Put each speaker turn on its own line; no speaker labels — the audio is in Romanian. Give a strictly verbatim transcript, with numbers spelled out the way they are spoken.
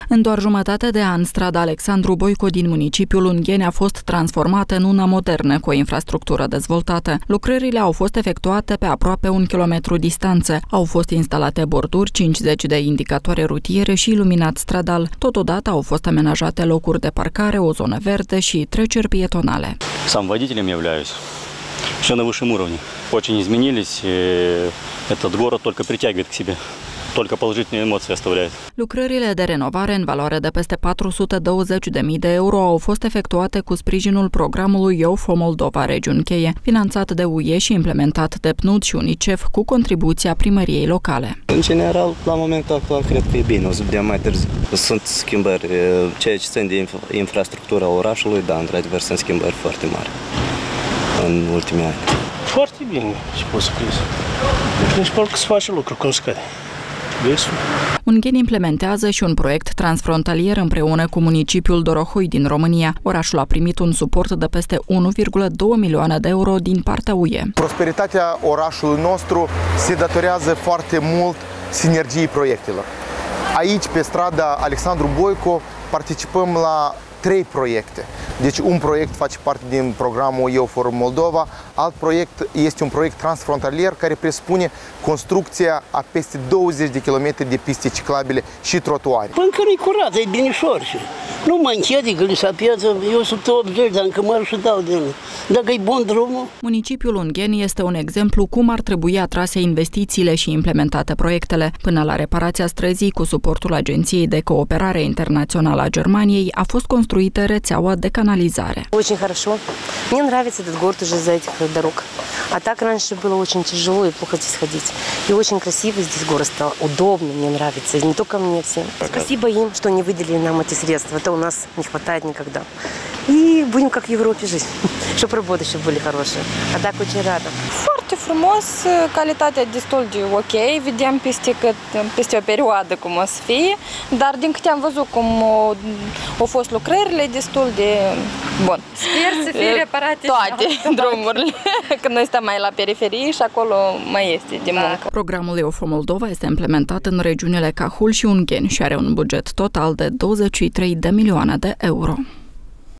În doar jumătate de an, strada Alexandru Boico din municipiul Ungheni a fost transformată în una modernă cu o infrastructură dezvoltată. Lucrările au fost efectuate pe aproape un kilometru distanță. Au fost instalate borduri, cincizeci de indicatoare rutiere și iluminat stradal. Totodată au fost amenajate locuri de parcare, o zonă verde și treceri pietonale.
Сам водителем являюсь. Все на высшем уровне. Очень изменились. Этот город только притягивает к себе. Только положительные эмоции оставляет.
Lucrările de renovare în valoare de peste patru sute douăzeci de mii de euro au fost efectuate cu sprijinul programului Eu for Moldova Regiuni Cheie, finanțat de U E și implementat de P N U D și UNICEF cu contribuția primăriei locale.
În general, la momentul actual, cred că e bine, o să vedem mai târziu. Sunt schimbări, ceea ce țin de infrastructura orașului, dar într-adevăr sunt schimbări foarte mari în ultimii ani.
Foarte bine, ce pot să crezi. Deci, sper că se face lucru cum se cade.
Ungheni implementează și un proiect transfrontalier împreună cu municipiul Dorohoi din România. Orașul a primit un suport de peste unu virgulă doi milioane de euro din partea U E.
Prosperitatea orașului nostru se datorează foarte mult sinergiei proiectelor. Aici, pe strada Alexandru Boico, participăm la trei proiecte. Deci un proiect face parte din programul Eu for Moldova, alt proiect este un proiect transfrontalier care presupune construcția a peste douăzeci de kilometri de piste ciclabile și trotuare.
Încă nu-i curat, e binișor și nu mă închede că li s-a piață, eu sunt optzeci de ani, că mă și dau de el. Dacă e bun drumul.
Municipiul Ungheni este un exemplu cum ar trebui atrase investițiile și implementate proiectele. Până la reparația străzii, cu suportul Agenției de Cooperare Internațională a Germaniei, a fost construită rețeaua de canalizare.
Очень хорошо. Мне нравится этот город уже из-за этих дорог. А так раньше было очень тяжело и плохо здесь ходить. И очень красиво здесь город стал. Удобно, мне нравится. И не только мне, всем. Спасибо им, что они выделили нам эти средства. Это у нас не хватает никогда. И будем как в Европе жить. Чтобы работы еще были хорошие. А так очень рада.
Foarte frumos, calitatea destul de ok, vedem peste, cât, peste o perioadă cum o să fie, dar din câte am văzut cum au, au fost lucrările, destul de bun.
Sper să fie reparate
toate drumurile, că noi stăm mai la periferie și acolo mai este de muncă.
Programul Eu for Moldova este implementat în regiunile Cahul și Ungheni și are un buget total de douăzeci și trei de milioane de euro.